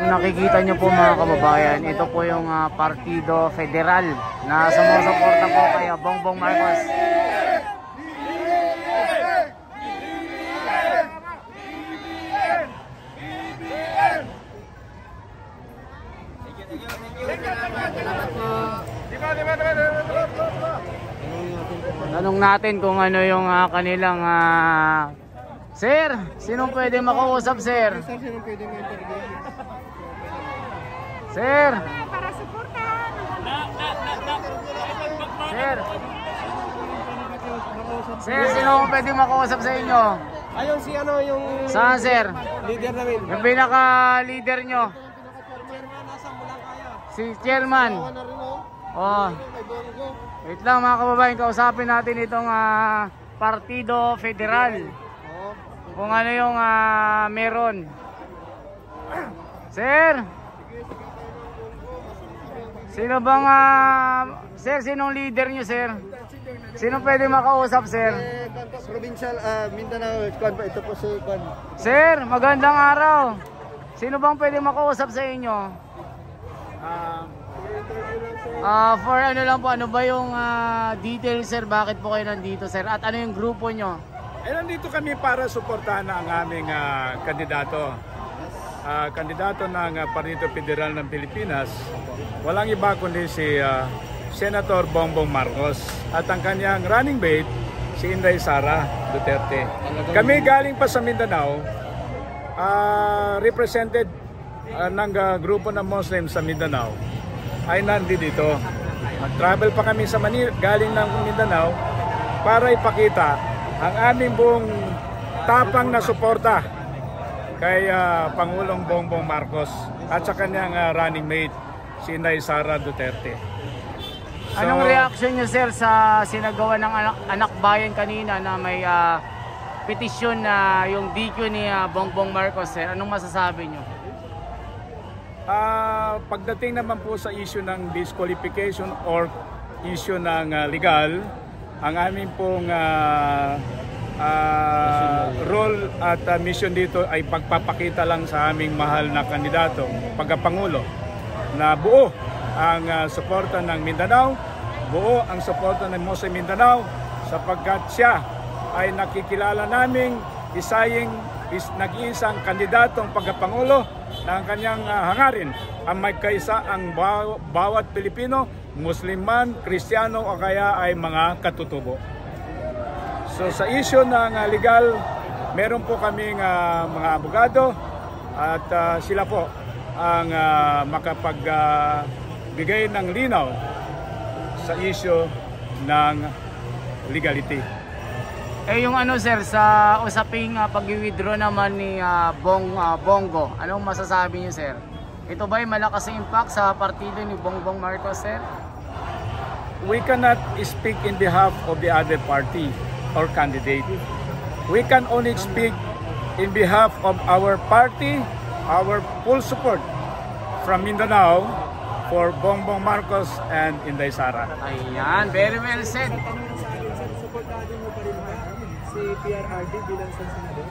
nakikita nyo po mga kababayan, ito po yung Partido Federal na sumusuporta po kay Bongbong Marcos. Tanong natin kung ano yung kanilang sir, sinong pwede makausap, sir? Sinong pwede ma-interview? Sir! Para suportahan. Sir! Sir, sinong pwede makausap sa inyo? Ayun si ano yung Saan, sir? leader namin. Yung pinaka-leader nyo? Chairman, nasa Mulangkaya. Si Chairman. Tawa na rin Oh. kay Bongo. Wait lang mga kababayan, kausapin natin itong Partido Federal. Oo. Kung ano yung meron. Sir! Sino bang sir, sinong leader nyo, sir? Sino pwede makausap, sir? Provincial Mindanao, Kwan, ito po si Kwan. Sir, magandang araw. Sino bang pwede makausap sa inyo? For ano lang po, ano ba yung details, sir? Bakit po kayo nandito, sir? At ano yung grupo nyo? Nandito kami para suportahan ang aming kandidato. Kandidato ng Partido Federal ng Pilipinas. Walang iba kundi si Senator Bongbong Marcos. At ang kanyang running mate, si Inday Sara Duterte. Kami galing pa sa Mindanao, represented ng grupo ng Muslim sa Mindanao, ay nandito. Mag-travel pa kami sa Manila, galing ng Mindanao, para ipakita ang aming buong tapang na suporta kay Pangulong Bongbong Marcos at sa kanyang running mate, si Inday Sara Duterte. Anong reaction nyo, sir, sa sinagawa ng anak bayan kanina na may petisyon na yung DQ ni Bongbong Marcos, sir? Anong masasabi nyo? Pagdating naman po sa issue ng disqualification or issue ng legal, ang aming pong role at mission dito ay pagpapakita lang sa aming mahal na kandidato, pagkapangulo, na buo ang suporta ng Mindanao, buo ang suporta ng Muslim Mindanao, sapagkat siya ay nakikilala naming nag-iisang kandidatong pagkapangulo na ang kanyang hangarin ang magkaisa ang bawat Pilipino, Muslim man, Kristiyano o kaya ay mga katutubo. So sa issue ng legal, meron po kaming mga abogado at sila po ang makapagbigay ng linaw sa issue ng legality. Yung ano, sir, sa usaping pag-withdraw naman ni Bongo, anong masasabi niyo, sir? Ito ba ay malakas na impact sa partido ni Bongbong Marcos, sir? We cannot speak in behalf of the other party or candidate. We can only speak in behalf of our party, our full support from Mindanao for Bongbong Marcos and Inday Sara. Ayan, very well said. Supportahan mo pa rin ba si PRRD bilang sa senador?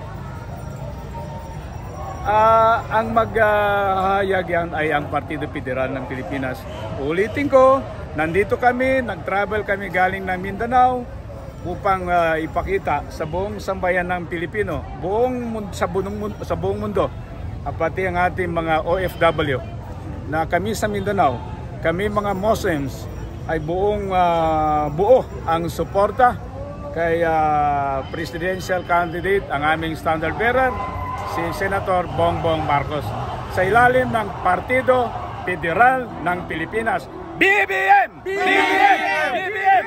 Ang maghahayag yan ay ang Partido Federal ng Pilipinas. Ulitin ko, nandito kami, nag-travel kami galing ng Mindanao upang ipakita sa buong sambayan ng Pilipino, sa buong mundo, pati ang ating mga OFW, na kami sa Mindanao, kami mga Muslims, ay buo ang suporta kay presidential candidate, ang aming standard bearer, si Senator Bongbong Marcos, sa ilalim ng Partido Federal ng Pilipinas. BBM! BBM! BBM!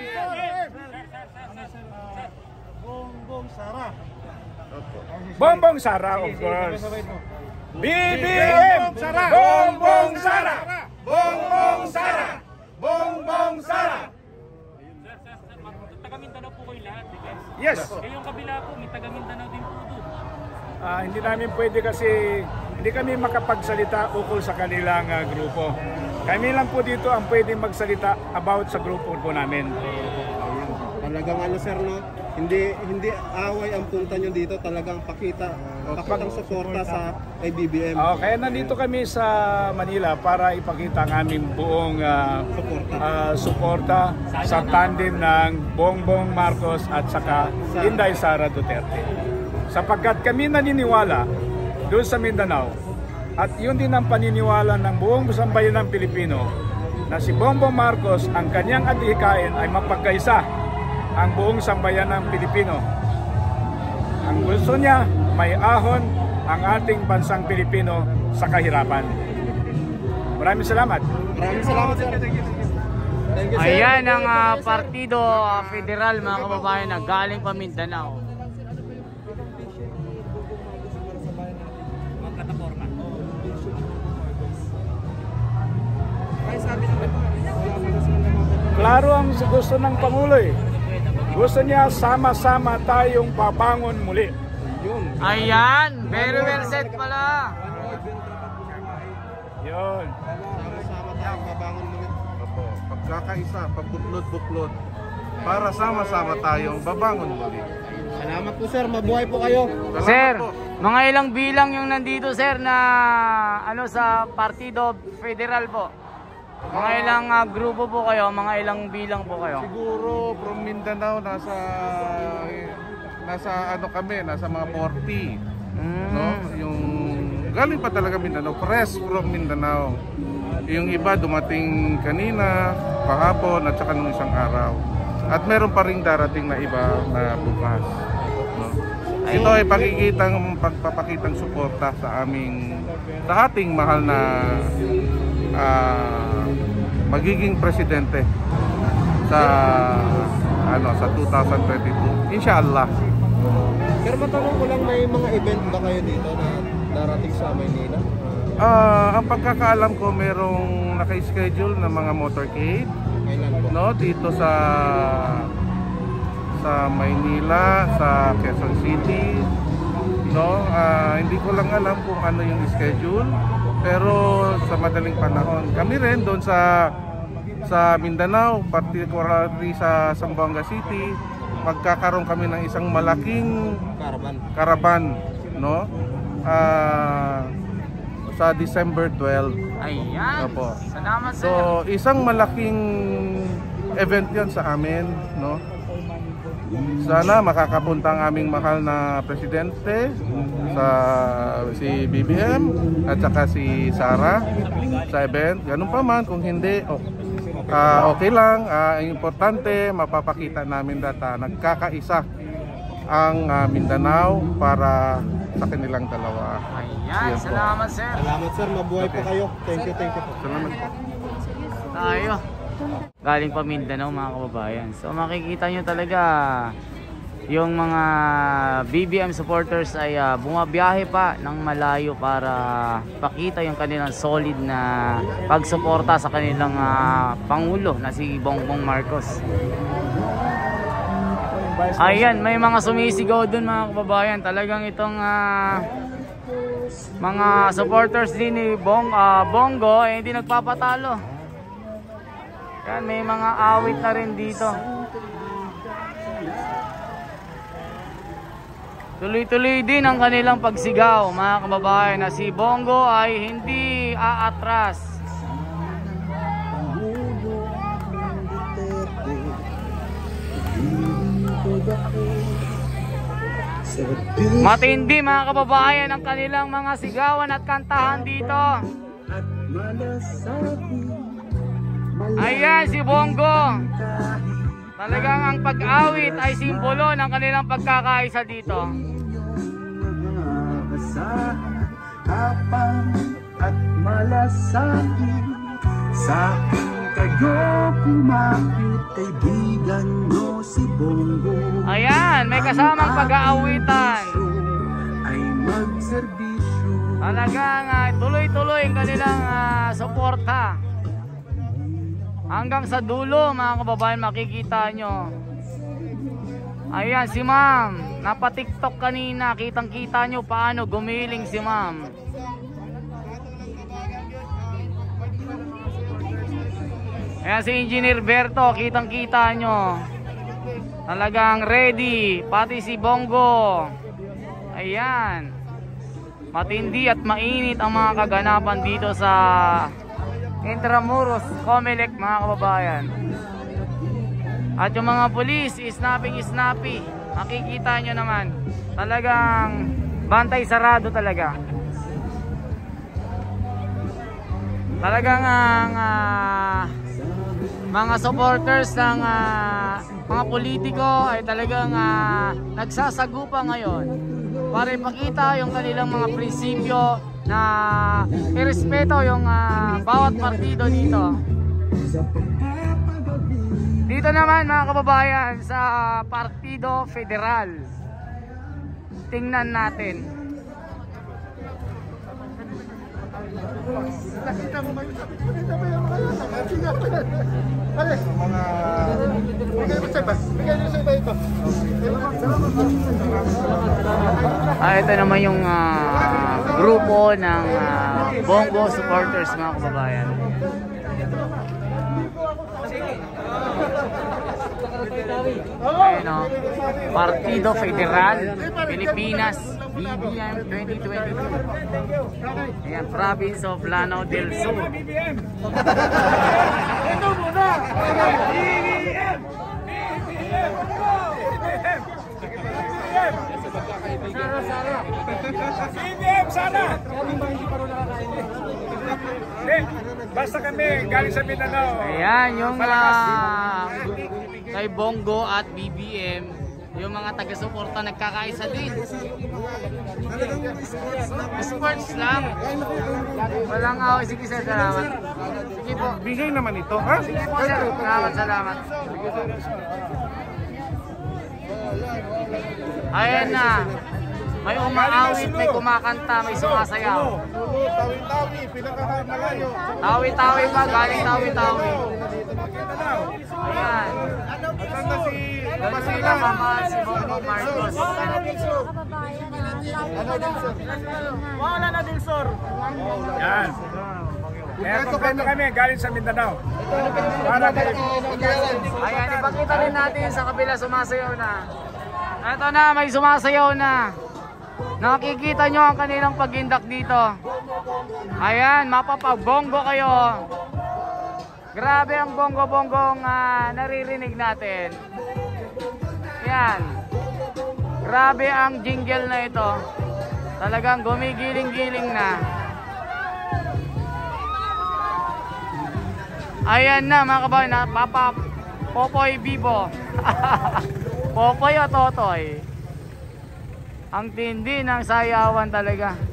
Bongbong Sara. Bongbong Sara, of course. BBM! Bongbong Sara! Bongbong Sara! Bongbong Sara! Taga Mindanao po kayo lahat, di ba? Yes. Yung kabila po, may taga Mindanao din po doon. Hindi namin pwede kasi hindi kami makapagsalita ukol sa kanilang grupo. Kami lang po dito ang pwedeng magsalita about sa grupo po namin. Talagang ano, sir, no? Hindi away ang punta nyo dito, talagang pakitang suporta sa kay BBM. Kaya nandito kami sa Manila para ipakita ang aming buong suporta sa tandem ng Bongbong Marcos at saka Inday Sara Duterte. Sapagkat kami naniniwala doon sa Mindanao at yun din ang paniniwala ng buong sambayan ng Pilipino na si Bongbong Marcos ang kanyang adhikain ay mapagkaisa ang buong sambayan ng Pilipino. Ang gusto niya, may ahon ang ating bansang Pilipino sa kahirapan. Maraming salamat. Maraming salamat, sir. Thank you, sir. Ayan ang Partido Federal, mga kababayan, na galing pa Mindanao. Magkataporma. Ay, sabi naman po, wala pa kasi naman. Klaro ang gusto ng Pangulo eh. Gusto niya sama-sama tayong babangon muli. Yun. Ayan, very well said pala. Yun. Sama-sama tayong babangon ulit. Opo, pagkakaisa, pagbuklod-buklod, para sama-sama tayong babangon muli. Salamat po, sir. Mabuhay po kayo. Salamat Sir, po. mga ilang bilang yung nandito, sir, na sa Partido Federal po? Mga ilang grupo po kayo, mga ilang bilang po kayo? Siguro from Mindanao nasa nasa mga 40, no? Yung galing pa talaga Mindanao, fresh from Mindanao. Yung iba dumating kanina, kahapon at saka nung isang araw. At meron pa ring darating na iba na bukas. No? Ito ay pagpapakitang suporta sa ating mahal na magiging presidente sa sa 2022. Inshallah. Pero matanong ko lang, may mga event ba kayo dito na darating sa Maynila? Ang pagkakaalam ko merong naka-schedule na mga motorcade, Kailan po? no, dito sa Maynila, sa Quezon City, no. Hindi ko lang alam kung ano yung schedule, pero sa madaling panahon kami rin doon sa Mindanao, particularly sa Zamboanga City, magkakaroon kami ng isang malaking caravan, no, sa December 12. Ayan, Opo. salamat, sir. So, isang malaking event 'yon sa amin, no? Sana makakapunta ang aming mahal na presidente, si BBM at saka si Sara sa event. Ganun pa man, kung hindi, okay lang. Ang importante, mapapakita namin data nagkakaisa ang Mindanao para sa kanilang dalawa. Ayan, Yan po. salamat, sir. Salamat, sir. Mabuhay po kayo. Thank you po. Salamat po. Tayo. Galing pa Mindanao, mga kababayan. So makikita nyo talaga yung mga BBM supporters ay bumabiyahe pa ng malayo para pakita yung kanilang solid na pagsuporta sa kanilang Pangulo na si Bongbong Marcos. Ayan, may mga sumisigaw dun, mga kababayan. Talagang itong mga supporters din ni Bongo hindi nagpapatalo. Yan, may mga awit na rin dito. Tuloy-tuloy din ang kanilang pagsigaw, mga kababayan, na si Bongo ay hindi aatras. Matindi, mga kababayan, ang kanilang mga sigawan at kantahan dito. Ayan si Bongo. Talagang ang pag-awit ay simbolo ng kanilang pagkakaisa dito. At malasakit sa akin kayo kumapit, kaibigan nyo si Bongo. Ayan, may kasamang pag-aawitan. Ay magserbisyo. Talagang tuloy-tuloy ang kanilang suporta. Hanggang sa dulo, mga kababayan, makikita nyo. Ayan si ma'am, napa-TikTok kanina. Kitang-kita nyo paano gumiling si ma'am. Ayan si Engineer Berto, kitang-kita nyo. Talagang ready. Pati si Bongo. Ayan. Matindi at mainit ang mga kaganapan dito sa Intramuros, Comelec mga kababayan. At yung mga pulis, snappy. Makikita nyo naman. Talagang bantay sarado talaga. Talagang ang mga supporters ng mga politiko ay talagang nagsasagupa ngayon para ipakita yung kanilang mga prinsipyo na irespeto yung bawat partido dito. Dito naman mga kababayan sa Partido Federal, tingnan natin. Ito naman yung grupo ng Bongo supporters mga kababayan. Ayun o, Partido Federal Pilipinas BBM 2022. Ayan, Province of Lanao del Sur. Ito muna! BBM! BBM sana! Basta kami galing sa Mindanao. Ayan, yung kay Bongo at BBM, yung mga taga-suporta nagkakaisa din. Sports lang. Walang away. Sige sir, salamat. Sige po. Bigay naman ito, ha? Sige po sir, salamat. Ayan na. May umaawit, may kumakanta, may sumasayaw. Tawi-tawi, pinakakamalayo. Tawi-tawi pa, galing tawi-tawi. Ayan. Doon sila mamahal si Bongo Marcos. Wala na din, sir. Yan. Kaya kompleto kami galing sa Mindanao. Para kayo. Ayan, ipakita rin natin sa kabila, sumasayaw na. Ito na, may sumasayaw na. Nakikita nyo ang kanilang pagindak dito. Ayan, mapapabongo kayo. Grabe ang bongo-bongong naririnig natin. Yan. Grabe ang jingle na ito. Talagang gumigiling-giling na. Ayan na mga kabayan, Papa Popoy Bibo. Popoy o Totoy? Ang tindi ng sayawan talaga.